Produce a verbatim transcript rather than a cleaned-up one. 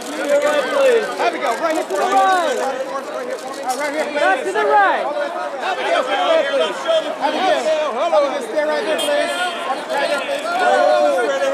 Have we go. Right here for me. Right here for me. Right here. Back to the right. Have we go. Have we go. Hello. Just stay right there, please. Right there, please.